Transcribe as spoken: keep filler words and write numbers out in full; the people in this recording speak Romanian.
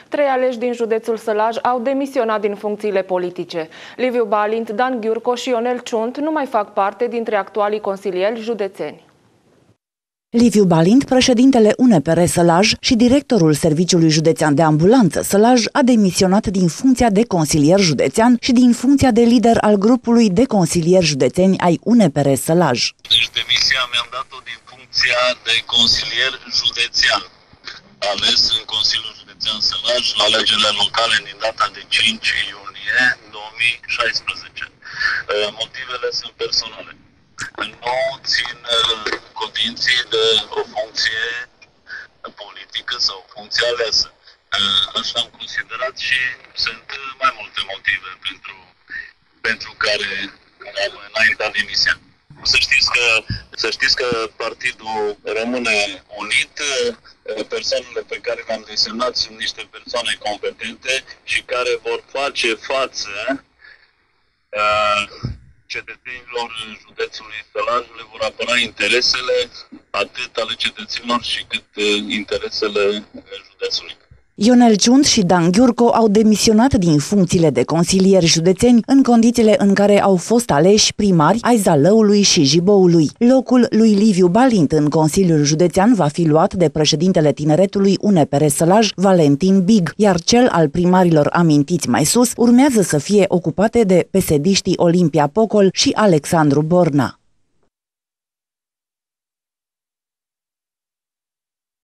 Trei aleși din județul Sălaj au demisionat din funcțiile politice. Liviu Balint, Dan Ghiurco și Ionel Ciunt nu mai fac parte dintre actualii consilieri județeni. Liviu Balint, președintele U N P R Sălaj și directorul Serviciului Județean de Ambulanță Sălaj, a demisionat din funcția de consilier județean și din funcția de lider al grupului de consilieri județeni ai U N P R Sălaj. Deci demisia mi-am dat-o din funcția de consilier județean, ales în Consiliul Județean Sălaj la alegerile locale din data de cinci iunie două mii șaisprezece. Motivele sunt personale. Nu țin condiții de o funcție politică sau o funcție alesă. Așa am considerat și sunt mai multe motive pentru, pentru care am înaintat demisia. Să știți că, să știți că partidul rămâne unit, persoanele pe care le-am desemnat sunt niște persoane competente și care vor face față uh, cetățenilor județului Sălaj, le vor apăra interesele atât ale cetățenilor și cât interesele județului. Ionel Ciunt și Dan Ghiurco au demisionat din funcțiile de consilieri județeni în condițiile în care au fost aleși primari ai Zalăului și Jiboului. Locul lui Liviu Balint în Consiliul Județean va fi luat de președintele tineretului U N P R Sălaj, Valentin Big, iar cel al primarilor amintiți mai sus urmează să fie ocupate de pesediștii Olimpia Pocol și Alexandru Borna.